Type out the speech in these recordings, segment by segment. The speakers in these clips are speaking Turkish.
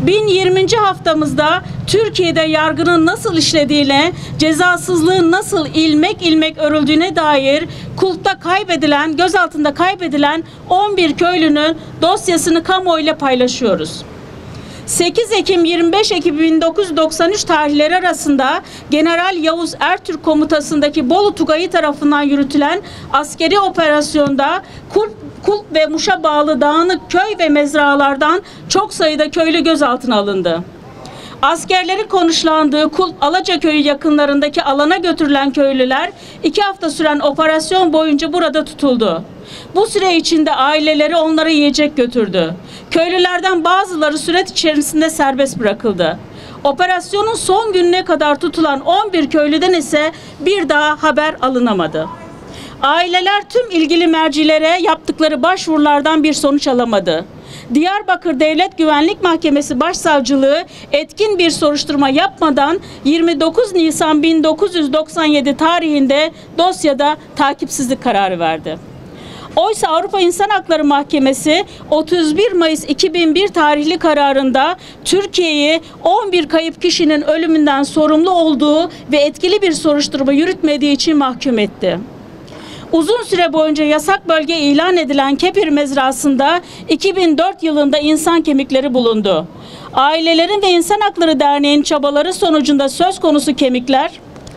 1020. haftamızda Türkiye'de yargının nasıl işlediğine, cezasızlığın nasıl ilmek ilmek örüldüğüne dair kulpta kaybedilen, gözaltında kaybedilen 11 köylünün dosyasını kamuoyuyla paylaşıyoruz. 8 Ekim 25 Ekim 1993 tarihleri arasında General Yavuz Ertürk komutasındaki Bolu Tugayı tarafından yürütülen askeri operasyonda Kulp ve Muş'a bağlı dağınık köy ve mezralardan çok sayıda köylü gözaltına alındı. Askerlerin konuşlandığı Kulp Alacaköy'ü yakınlarındaki alana götürülen köylüler 2 hafta süren operasyon boyunca burada tutuldu. Bu süre içinde aileleri onlara yiyecek götürdü. Köylülerden bazıları süreç içerisinde serbest bırakıldı. Operasyonun son gününe kadar tutulan 11 köylüden ise bir daha haber alınamadı. Aileler tüm ilgili mercilere yaptıkları başvurulardan bir sonuç alamadı. Diyarbakır Devlet Güvenlik Mahkemesi Başsavcılığı etkin bir soruşturma yapmadan 29 Nisan 1997 tarihinde dosyada takipsizlik kararı verdi. Oysa Avrupa İnsan Hakları Mahkemesi 31 Mayıs 2001 tarihli kararında Türkiye'yi 11 kayıp kişinin ölümünden sorumlu olduğu ve etkili bir soruşturma yürütmediği için mahkum etti. Uzun süre boyunca yasak bölge ilan edilen Kepir mezrasında 2004 yılında insan kemikleri bulundu. Ailelerin ve İnsan Hakları Derneği'nin çabaları sonucunda söz konusu kemikler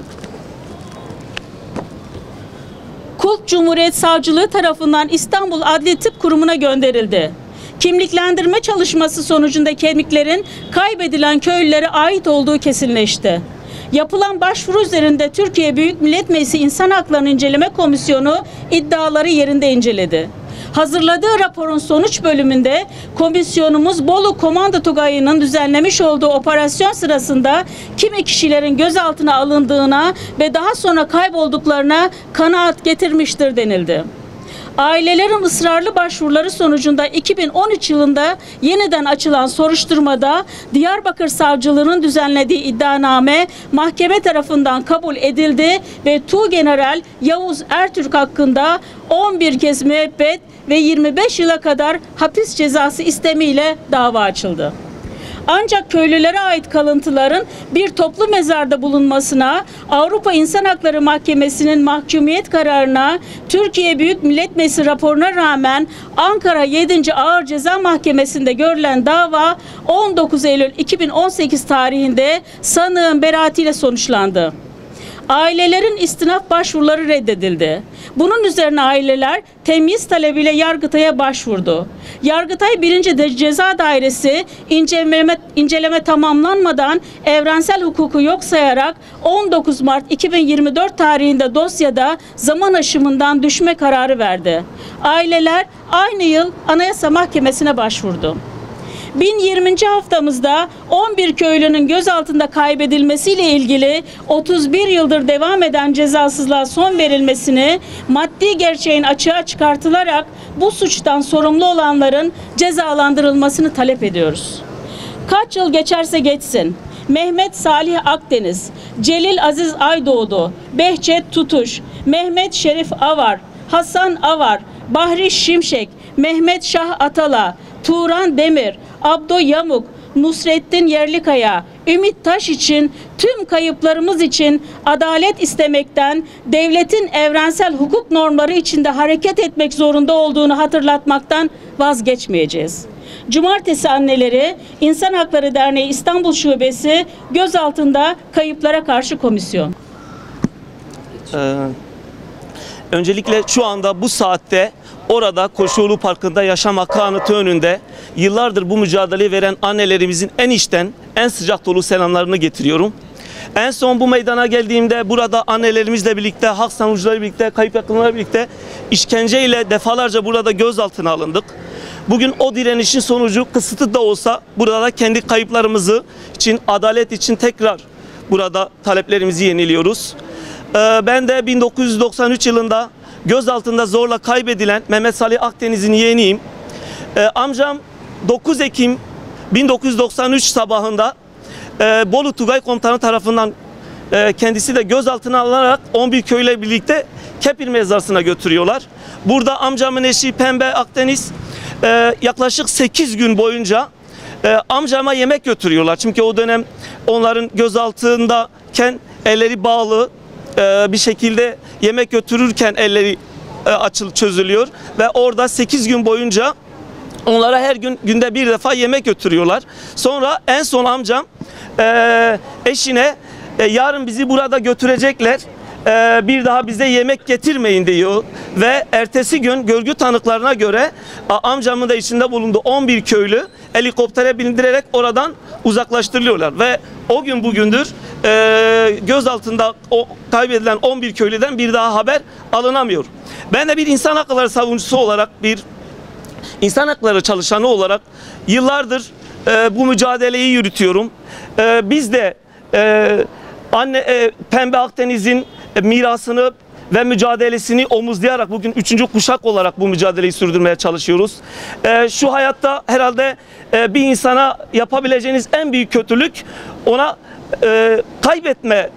Kulp Cumhuriyet Savcılığı tarafından İstanbul Adli Tıp Kurumu'na gönderildi. Kimliklendirme çalışması sonucunda kemiklerin kaybedilen köylülere ait olduğu kesinleşti. Yapılan başvuru üzerinde Türkiye Büyük Millet Meclisi İnsan Hakları İnceleme Komisyonu iddiaları yerinde inceledi. Hazırladığı raporun sonuç bölümünde komisyonumuz Bolu Komando Tugayı'nın düzenlemiş olduğu operasyon sırasında kimi kişilerin gözaltına alındığına ve daha sonra kaybolduklarına kanaat getirmiştir denildi. Ailelerin ısrarlı başvuruları sonucunda 2013 yılında yeniden açılan soruşturmada Diyarbakır Savcılığı'nın düzenlediği iddianame mahkeme tarafından kabul edildi ve Tuğgeneral Yavuz Ertürk hakkında 11 kez müebbet ve 25 yıla kadar hapis cezası istemiyle dava açıldı. Ancak köylülere ait kalıntıların bir toplu mezarda bulunmasına, Avrupa İnsan Hakları Mahkemesi'nin mahkumiyet kararına, Türkiye Büyük Millet Meclisi raporuna rağmen Ankara 7. Ağır Ceza Mahkemesi'nde görülen dava 19 Eylül 2018 tarihinde sanığın beraatiyle sonuçlandı. Ailelerin istinaf başvuruları reddedildi. Bunun üzerine aileler temyiz talebiyle Yargıtay'a başvurdu. Yargıtay 1. Ceza Dairesi inceleme tamamlanmadan evrensel hukuku yok sayarak 19 Mart 2024 tarihinde dosyada zaman aşımından düşme kararı verdi. Aileler aynı yıl Anayasa Mahkemesi'ne başvurdu. 1020. haftamızda 11 köylünün gözaltında kaybedilmesiyle ilgili 31 yıldır devam eden cezasızlığa son verilmesini, maddi gerçeğin açığa çıkartılarak bu suçtan sorumlu olanların cezalandırılmasını talep ediyoruz. Kaç yıl geçerse geçsin, Mehmet Salih Akdeniz, Celil Aziz Aydoğdu, Behçet Tutuş, Mehmet Şerif Avar, Hasan Avar, Bahri Şimşek, Mehmet Şah Atala, Turan Demir, Abdo Yamuk, Nusrettin Yerlikaya, Ümit Taş için, tüm kayıplarımız için adalet istemekten, devletin evrensel hukuk normları içinde hareket etmek zorunda olduğunu hatırlatmaktan vazgeçmeyeceğiz. Cumartesi Anneleri İnsan Hakları Derneği İstanbul Şubesi gözaltında kayıplara karşı komisyon. Öncelikle şu anda bu saatte orada Koşuoğlu Parkı'nda yaşam hakkı anıtı önünde yıllardır bu mücadeleyi veren annelerimizin en içten, en sıcak dolu selamlarını getiriyorum. En son bu meydana geldiğimde burada annelerimizle birlikte, hak savunucularıyla birlikte, kayıp yakınlarıyla birlikte işkenceyle defalarca burada gözaltına alındık. Bugün o direnişin sonucu kısıtlı da olsa burada da kendi kayıplarımızı için, adalet için tekrar burada taleplerimizi yeniliyoruz. Ben de 1993 yılında gözaltında zorla kaybedilen Mehmet Salih Akdeniz'in yeğeniyim. Amcam 9 Ekim 1993 sabahında Bolu Tugay Komutanı tarafından kendisi de gözaltına alınarak 11 köyle birlikte Kepir mezrasına götürüyorlar. Burada amcamın eşi Pembe Akdeniz yaklaşık 8 gün boyunca amcama yemek götürüyorlar. Çünkü o dönem onların gözaltındayken elleri bağlı bir şekilde yemek götürürken elleri çözülüyor ve orada 8 gün boyunca onlara her günde bir defa yemek götürüyorlar. Sonra en son amcam eşine yarın bizi burada götürecekler, bir daha bize yemek getirmeyin diyor ve ertesi gün görgü tanıklarına göre amcamın da içinde bulunduğu 11 köylü helikoptere bindirerek oradan uzaklaştırılıyorlar ve o gün bugündür gözaltında kaybedilen 11 köylüden bir daha haber alınamıyor. Ben de bir insan hakları savunucusu olarak, bir insan hakları çalışanı olarak yıllardır bu mücadeleyi yürütüyorum. Biz de Pembe Akdeniz'in mirasını ve mücadelesini omuzlayarak bugün 3. kuşak olarak bu mücadeleyi sürdürmeye çalışıyoruz. Şu hayatta herhalde bir insana yapabileceğiniz en büyük kötülük ona kaybetme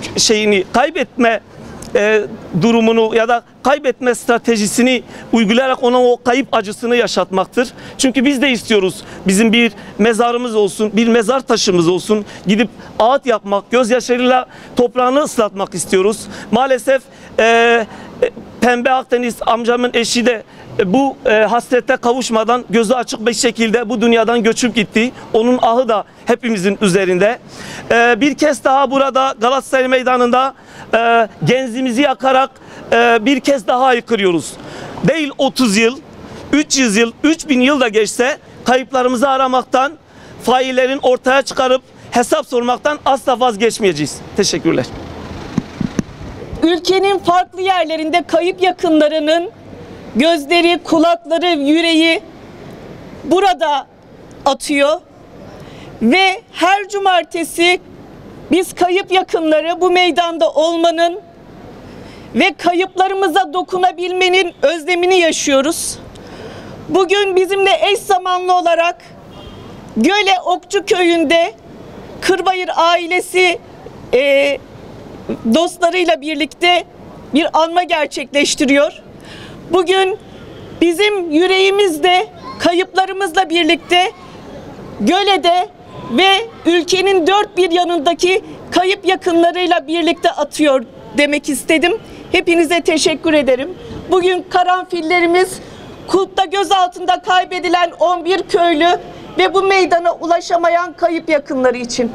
durumunu ya da kaybetme stratejisini uygulayarak ona o kayıp acısını yaşatmaktır. Çünkü biz de istiyoruz bizim bir mezarımız olsun, bir mezar taşımız olsun. Gidip ağıt yapmak, gözyaşlarıyla toprağını ıslatmak istiyoruz. Maalesef Pembe Akdeniz amcamın eşi de bu hasrete kavuşmadan gözü açık bir şekilde bu dünyadan göçüp gitti. Onun ahı da hepimizin üzerinde. Bir kez daha burada Galatasaray Meydanı'nda genzimizi yakarak bir kez daha haykırıyoruz. Değil 30 yıl, 300 yıl, 3000 yıl da geçse kayıplarımızı aramaktan, faillerin ortaya çıkarıp hesap sormaktan asla vazgeçmeyeceğiz. Teşekkürler. Ülkenin farklı yerlerinde kayıp yakınlarının gözleri, kulakları, yüreği burada atıyor ve her cumartesi biz kayıp yakınları bu meydanda olmanın ve kayıplarımıza dokunabilmenin özlemini yaşıyoruz. Bugün bizimle eş zamanlı olarak Göle Okçu Köyü'nde Kırbayır ailesi dostlarıyla birlikte bir anma gerçekleştiriyor. Bugün bizim yüreğimizde kayıplarımızla birlikte Göle'de ve ülkenin dört bir yanındaki kayıp yakınlarıyla birlikte atıyor demek istedim. Hepinize teşekkür ederim. Bugün karanfillerimiz Kulp'ta gözaltında kaybedilen 11 köylü ve bu meydana ulaşamayan kayıp yakınları için.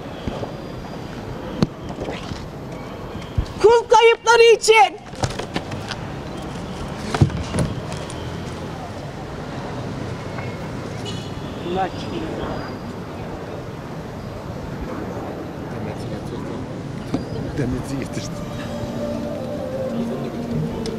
Kulp kayıpları için. Demet'i getirdim.